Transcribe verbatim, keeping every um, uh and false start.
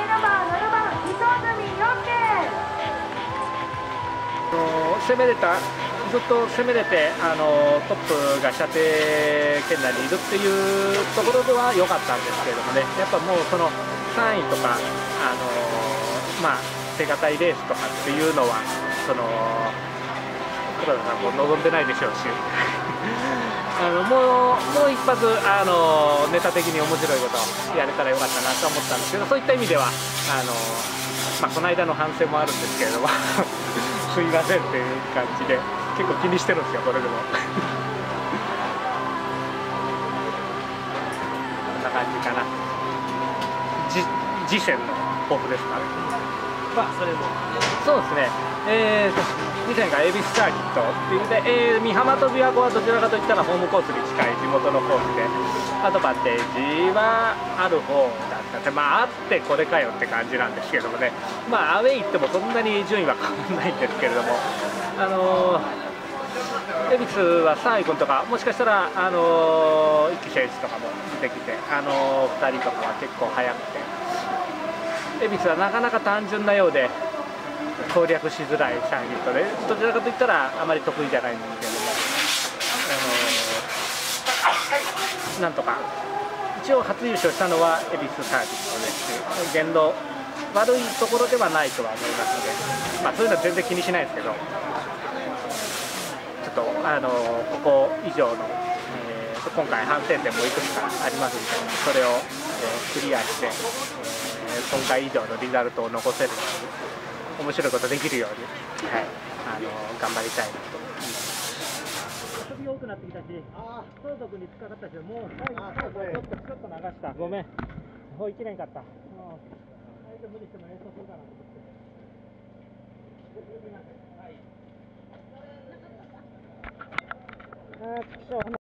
ナンバーななばん磯住陽介。 攻めれた、ずっと攻めれて、あのトップが射程圏内にいるっていうところでは良かったんですけれどもね、やっぱもうそのさんいとか、あのまあ、手堅いレースとかっていうのは、その黒田さんも望んでないでしょうし。あのもうもう一発あのネタ的に面白いことやれたらよかったなと思ったんですけど、そういった意味ではあの、まあ、この間の反省もあるんですけれどもすいませんっていう感じで結構気にしてるんですよ、これでも。こんな感じかな。じ次戦の抱負ですかね。まあそれもそうですね、えーと次戦が恵比寿サーキットっていうので、えー、美浜と琵琶湖はどちらかといったらホームコースに近い地元のコースで、アドバンテージはある方だったんで、まああってこれかよって感じなんですけれどもね、まあアウェイ行ってもそんなに順位は変わらないんですけれども、あのー、恵比寿はさんい君とか、もしかしたら、あのー、一木選手とかも出てきて、あのー、ふたりとかは結構速くて、恵比寿はなかなか単純なようで攻略しづらいサーキットで、どちらかといったらあまり得意じゃないんですけれども、あのー、なんとか一応初優勝したのは恵比寿サーキットですし、言動悪いところではないとは思いますので、まあ、そういうのは全然気にしないですけど、ちょっと、あのー、ここ以上の、えー、今回反省点もいくつかありますので、それを、えー、クリアして、えー、今回以上のリザルトを残せるように。面白いことできるように、はい、あの頑張りたいなと思います。遊び多くなってきたし、相続に近かったし、もう最後最後ちょっとちょっと流した。ごめん。もういきれんかった。もう相手無理しても演奏するかなと思って。すみません。はい。あー、ちくしょう。